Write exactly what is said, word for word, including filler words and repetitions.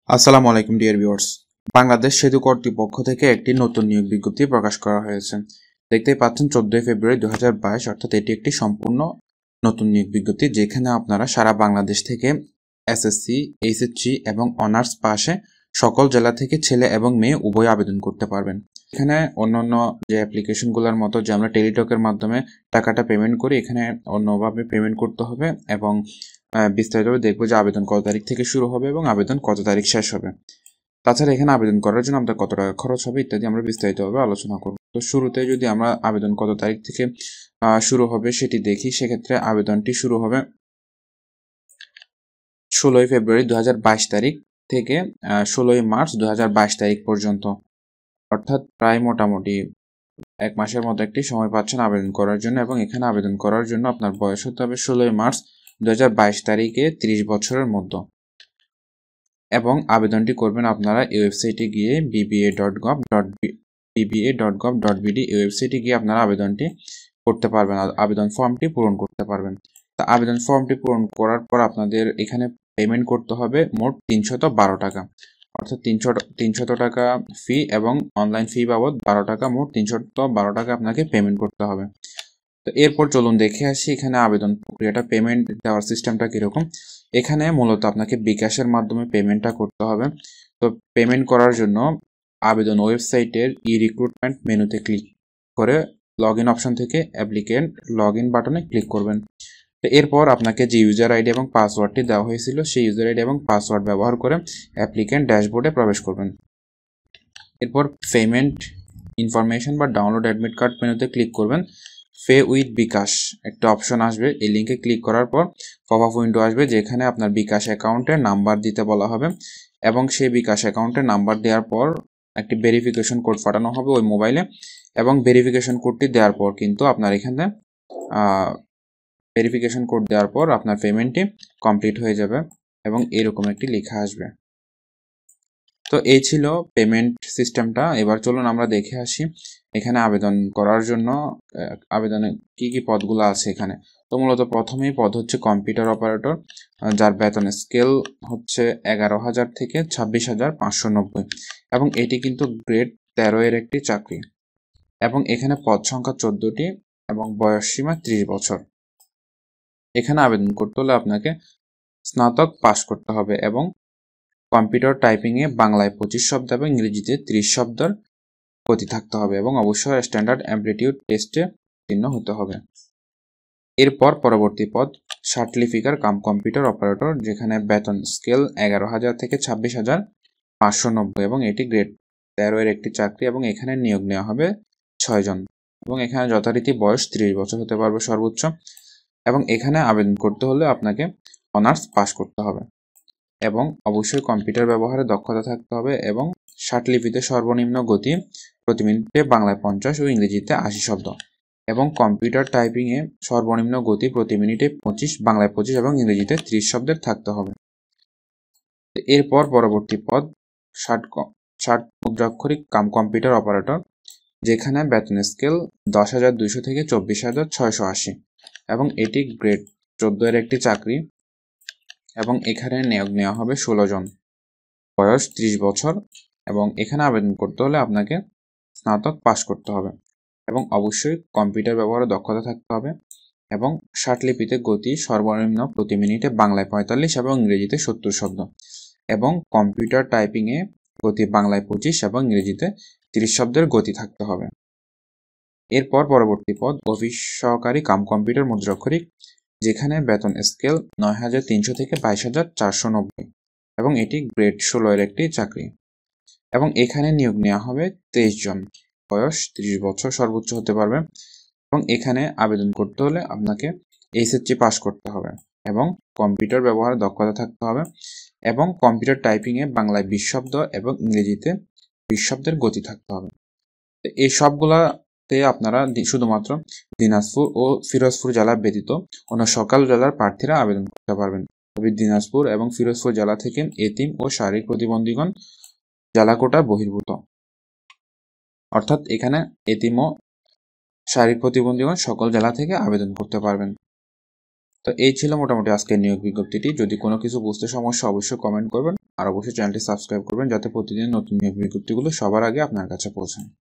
আসসালামু আলাইকুম dear viewers. Bangladesh সেতু কর্তৃপক্ষ থেকে একটি নতুন নিয়োগ বিজ্ঞপ্তি প্রকাশ করা হয়েছে। দেখতেই পাচ্ছেন চোদ্দই ফেব্রুয়ারি দু হাজার বাইশ, অর্থাৎ এটি একটি সম্পূর্ণ নতুন নিয়োগ বিজ্ঞপ্তি, যেখানে আপনারা সারা বাংলাদেশ থেকে এসএসসি, এইচএসসি এবং অনার্স পাশে সকল জেলা থেকে ছেলে এবং মেয়ে উভয় আবেদন করতে পারবেন। এখানে অন্যান্য যে অ্যাপ্লিকেশনগুলোর মতো যে আমরা টেলিটকের মাধ্যমে টাকাটা পেমেন্ট করি, এখানে অন্যভাবে পেমেন্ট করতে হবে এবং বিস্তারিতভাবে দেখবো যে আবেদন কত তারিখ থেকে শুরু হবে এবং আবেদন কত তারিখ শেষ হবে। তাছাড়া এখানে আবেদন করার জন্য আমাদের কত টাকা খরচ হবে ইত্যাদি আমরা বিস্তারিতভাবে আলোচনা করব। তো শুরুতে যদি আমরা আবেদন কত তারিখ থেকে শুরু হবে সেটি দেখি, সেক্ষেত্রে আবেদনটি শুরু হবে ষোলোই ফেব্রুয়ারি দু হাজার বাইশ তারিখ থেকে ষোলোই মার্চ দু হাজার বাইশ তারিখ পর্যন্ত, অর্থাৎ প্রায় মোটামুটি এক মাসের মতো একটি সময় পাচ্ছেন আবেদন করার জন্য। এবং এখানে আবেদন করার জন্য আপনার বয়স হতে হবে ষোলোই মার্চ দু হাজার বাইশ তারিখে ত্রিশ বছরের মধ্যে। এবং আবেদনটি করবেন আপনারা এই ওয়েবসাইটে গিয়ে BBA dot gov dot BBA dot gov dot BD এই ওয়েবসাইটে গিয়ে আপনারা আবেদনটি করতে পারবেন, আবেদন ফর্মটি পূরণ করতে পারবেন। তা আবেদন ফর্মটি পূরণ করার পর আপনাদের এখানে পেমেন্ট করতে হবে মোট তিনশত বারো টাকা, অর্থাৎ তিনশো তিনশত টাকা ফি এবং অনলাইন ফি বাবদ বারো টাকা, মোট তিনশত বারো টাকা আপনাকে পেমেন্ট করতে হবে। তো এরপর চলুন দেখে আসি এখানে আবেদন প্রক্রিয়াটা, পেমেন্ট দেওয়ার সিস্টেমটা কীরকম। এখানে মূলত আপনাকে বিকাশের মাধ্যমে পেমেন্টটা করতে হবে। তো পেমেন্ট করার জন্য আবেদন ওয়েবসাইটের ই রিক্রুটমেন্ট মেনুতে ক্লিক করে লগ ইন অপশন থেকে অ্যাপ্লিকেন্ট লগ ইন বাটনে ক্লিক করবেন। তো এরপর আপনাকে যে ইউজার আইডি এবং পাসওয়ার্ডটি দেওয়া হয়েছিল সেই ইউজার আইডি এবং পাসওয়ার্ড ব্যবহার করে অ্যাপ্লিকেন্ট ড্যাশবোর্ডে প্রবেশ করবেন। এরপর পেমেন্ট ইনফরমেশন বা ডাউনলোড অ্যাডমিট কার্ড মেনুতে ক্লিক করবেন। পে উইথ বিকাশ একটা অপশন আসবে, এই লিঙ্কে ক্লিক করার পর পপ আপ উইন্ডো আসবে, যেখানে আপনার বিকাশ অ্যাকাউন্টের নাম্বার দিতে বলা হবে এবং সেই বিকাশ অ্যাকাউন্টের নাম্বার দেওয়ার পর একটি ভেরিফিকেশন কোড পাঠানো হবে ওই মোবাইলে, এবং ভেরিফিকেশন কোডটি দেওয়ার পর কিন্তু আপনার এখানে ভেরিফিকেশন কোড দেওয়ার পর আপনার পেমেন্টটি কমপ্লিট হয়ে যাবে এবং এরকম একটি লেখা আসবে। তো এই ছিল পেমেন্ট সিস্টেমটা। এবার চলুন আমরা দেখে আসি এখানে আবেদন করার জন্য আবেদনে কি কি পদগুলো আছে এখানে। তো মূলত প্রথমেই পদ হচ্ছে কম্পিউটার অপারেটর, যার বেতন স্কেল হচ্ছে এগারো হাজার থেকে ছাব্বিশ হাজার পাঁচশো নব্বই এবং এটি কিন্তু গ্রেড তেরো এর একটি চাকরি এবং এখানে পদ সংখ্যা চোদ্দটি এবং বয়স সীমা ত্রিশ বছর। এখানে আবেদন করতে হলে আপনাকে স্নাতক পাশ করতে হবে এবং কম্পিউটার টাইপিংয়ে বাংলায় পঁচিশ শব্দ এবং ইংরেজিতে ত্রিশ শব্দের গতি থাকতে হবে এবং অবশ্যই স্ট্যান্ডার্ড অ্যাপ্টিটিউড টেস্টে উত্তীর্ণ হতে হবে। এরপর পরবর্তী পদ সার্টিফিকার কাম কম্পিউটার অপারেটর, যেখানে বেতন স্কেল এগারো হাজার থেকে ছাব্বিশ হাজার পাঁচশো নব্বই এবং এটি গ্রেড তেরো এর একটি চাকরি এবং এখানে নিয়োগ নেওয়া হবে ছয় জন এবং এখানে যথারীতি বয়স ত্রিশ বছর হতে পারবে সর্বোচ্চ। এবং এখানে আবেদন করতে হলে আপনাকে অনার্স পাস করতে হবে এবং অবশ্যই কম্পিউটার ব্যবহারে দক্ষতা থাকতে হবে এবং ষাটলিপিতে সর্বনিম্ন গতি প্রতি মিনিটে বাংলায় পঞ্চাশ ও ইংরেজিতে আশি শব্দ এবং কম্পিউটার টাইপিংয়ে সর্বনিম্ন গতি প্রতি মিনিটে পঁচিশ, বাংলায় পঁচিশ এবং ইংরেজিতে ত্রিশ শব্দের থাকতে হবে। এরপর পরবর্তী পদ ষাট ষাট মুদ্রাক্ষরিক কাম কম্পিউটার অপারেটর, যেখানে বেতন স্কেল দশ হাজার দুইশো থেকে চব্বিশ হাজার ছয়শো আশি এবং এটি গ্রেড চোদ্দ এর একটি চাকরি এবং এখানে নিয়োগ নেওয়া হবে ষোলো জন, বয়স ত্রিশ বছর এবং এখানে আবেদন করতে হলে আপনাকে স্নাতক পাশ করতে হবে এবং অবশ্যই কম্পিউটার ব্যবহারে দক্ষতা থাকতে হবে এবং ষাটলিপিতে গতি সর্বনিম্ন প্রতি মিনিটে বাংলায় পঁয়তাল্লিশ এবং ইংরেজিতে সত্তর শব্দ এবং কম্পিউটার টাইপিংয়ে গতি বাংলায় পঁচিশ এবং ইংরেজিতে তিরিশ শব্দের গতি থাকতে হবে। এরপর পরবর্তী পদ অফিস সহকারী কাম কম্পিউটার মুদ্রাক্ষরিক, যেখানে বেতন স্কেল নয় হাজার তিনশো থেকে বাইশ হাজার চারশো নব্বই এবং এটি গ্রেড ষোলো এর একটি চাকরি এবং এখানে নিয়োগ নেওয়া হবে তেইশ জন, বয়স ত্রিশ বছর সর্বোচ্চ হতে পারবে এবং এখানে আবেদন করতে হলে আপনাকে এইচএসসি পাস করতে হবে এবং কম্পিউটার ব্যবহারে দক্ষতা থাকতে হবে এবং কম্পিউটার টাইপিংয়ে বাংলায় বিশ শব্দ এবং ইংরেজিতে বিশ শব্দের গতি থাকতে হবে। এই সবগুলাতে আপনারা শুধুমাত্র দিনাজপুর ও ফিরোজপুর জেলা ব্যতীত অন্য সকল জেলার প্রার্থীরা আবেদন করতে পারবেন। তবে দিনাজপুর এবং ফিরোজপুর জেলা থেকে এতিম ও শারীরিক প্রতিবন্ধীগণ জেলা কোটা বহির্ভূত, অর্থাৎ এখানে এতিম ও শারীরিক প্রতিবন্ধীগণ সকল জেলা থেকে আবেদন করতে পারবেন। তো এই ছিল মোটামুটি আজকের নিয়োগ বিজ্ঞপ্তিটি। যদি কোনো কিছু বুঝতে সমস্যা অবশ্যই কমেন্ট করবেন। আর অবশ্যই চ্যানেলটি সাবস্ক্রাইব করবেন যাতে প্রতিদিন নতুন নিয়োগ বিজ্ঞপ্তিগুলো সবার আগে আপনার কাছে পৌঁছায়।